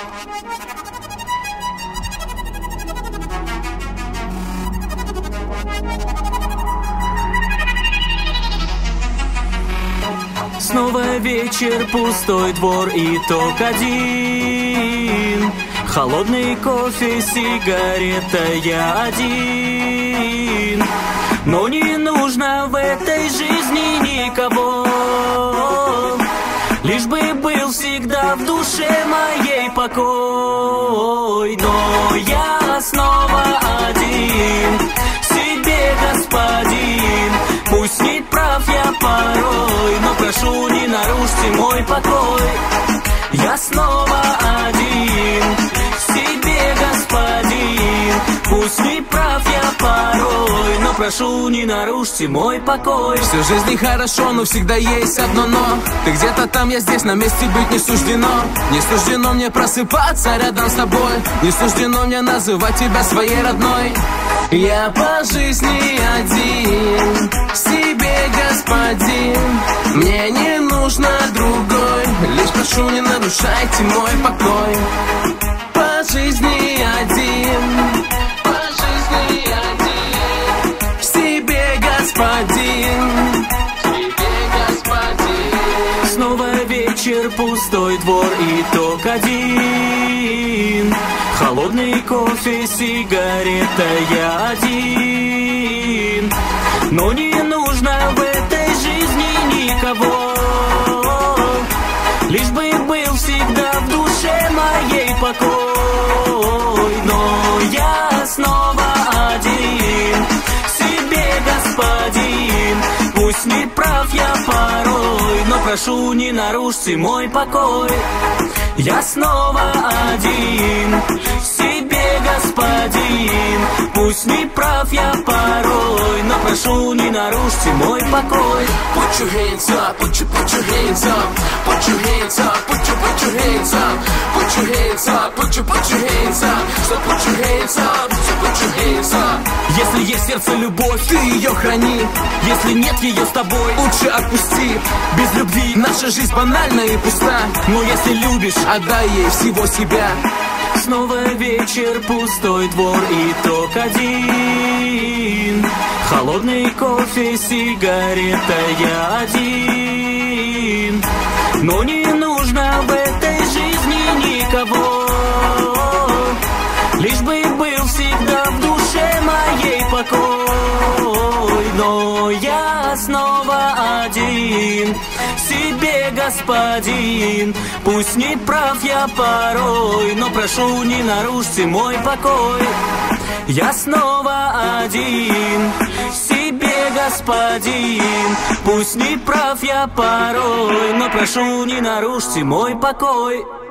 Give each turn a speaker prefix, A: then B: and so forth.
A: Снова вечер, пустой двор и только один. Холодный кофе, сигарета, я один. Но не нужно в этой жизни никого, лишь бы был всегда в душе моей покой. Но я снова один, себе господин. Пусть не прав я порой, но прошу, не нарушьте мой покой. Я снова один, себе господин. Пусть не прав я порой, но прошу, не нарушьте мой покой.
B: Всю жизнь нехорошо, но всегда есть одно но. Ты где-то там, я здесь, на месте быть не суждено. Не суждено мне просыпаться рядом с тобой. Не суждено мне называть тебя своей родной. Я по жизни один, себе господин. Мне не нужно другой, лишь прошу, не нарушайте мой покой. По жизни один, по жизни один, себе господин, себе господин.
A: Снова вечер, пустой двор и только один. Холодный кофе, сигарета, я один. Но не нужно в этой жизни никого, лишь бы был всегда в душе моей покой. Но я снова один, себе господин. Пусть не прав я порой, но прошу, не нарушьте мой покой. Я снова один, себе господин. Пусть не прав я порой, но прошу, не нарушьте мой покой.
B: Put your hands up, put your hands up, put your hands up, put your hands up, put your hands up, put your hands up, so put your hands up, so put your hands up.
A: Если есть в сердце любовь,
B: ты ее храни.
A: Если нет ее с тобой,
B: лучше отпусти.
A: Без любви
B: наша жизнь банальна и пуста.
A: Но если любишь,
B: отдай ей всего себя.
A: Снова вечер, пустой двор и только один. Холодный кофе, сигарета, я один. Но не нужно в этой жизни никого, лишь бы был всегда в душе моей покой. Но я снова один, себе господин. Пусть не прав я порой, но прошу, не нарушьте мой покой. Я снова один, себе господин. Пусть не прав я порой, но прошу, не нарушьте мой покой.